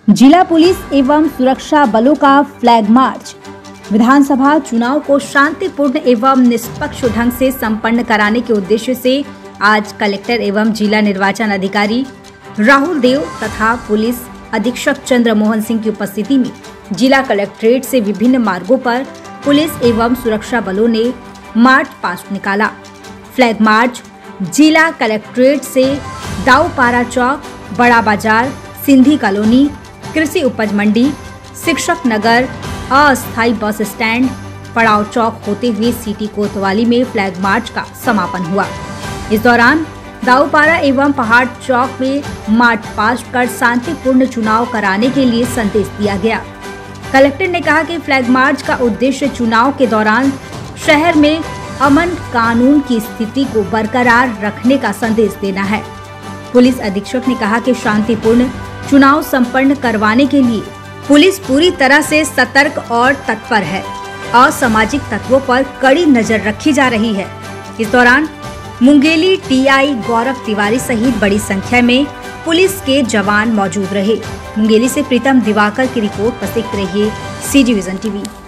जिला पुलिस एवं सुरक्षा बलों का फ्लैग मार्च। विधानसभा चुनाव को शांतिपूर्ण एवं निष्पक्ष ढंग से संपन्न कराने के उद्देश्य से आज कलेक्टर एवं जिला निर्वाचन अधिकारी राहुल देव तथा पुलिस अधीक्षक चंद्र मोहन सिंह की उपस्थिति में जिला कलेक्ट्रेट से विभिन्न मार्गों पर पुलिस एवं सुरक्षा बलों ने मार्च पास्ट निकाला। फ्लैग मार्च जिला कलेक्ट्रेट से दाऊपारा चौक, बड़ा बाजार, सिंधी कॉलोनी, कृषि उपज मंडी, शिक्षक नगर, अस्थायी बस स्टैंड, पड़ाव चौक होते हुए सिटी कोतवाली में फ्लैग मार्च का समापन हुआ। इस दौरान दाऊपारा एवं पहाड़ चौक में मार्च पास्ट कर शांतिपूर्ण चुनाव कराने के लिए संदेश दिया गया। कलेक्टर ने कहा कि फ्लैग मार्च का उद्देश्य चुनाव के दौरान शहर में अमन कानून की स्थिति को बरकरार रखने का संदेश देना है। पुलिस अधीक्षक ने कहा कि शांतिपूर्ण चुनाव संपन्न करवाने के लिए पुलिस पूरी तरह से सतर्क और तत्पर है। असामाजिक तत्वों पर कड़ी नजर रखी जा रही है। इस दौरान मुंगेली टीआई गौरव तिवारी सहित बड़ी संख्या में पुलिस के जवान मौजूद रहे। मुंगेली से प्रीतम दिवाकर की रिपोर्ट पर देखते रहिए CG विजन TV।